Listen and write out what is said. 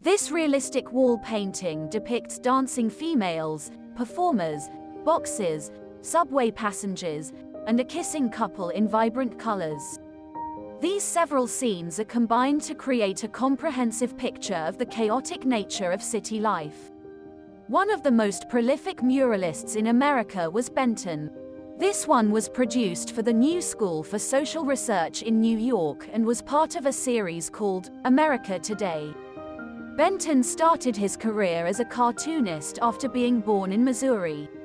This realistic wall painting depicts dancing females, performers, boxes, subway passengers, and a kissing couple in vibrant colors. These several scenes are combined to create a comprehensive picture of the chaotic nature of city life. One of the most prolific muralists in America was Benton. This one was produced for the New School for Social Research in New York and was part of a series called America Today. Benton started his career as a cartoonist after being born in Missouri.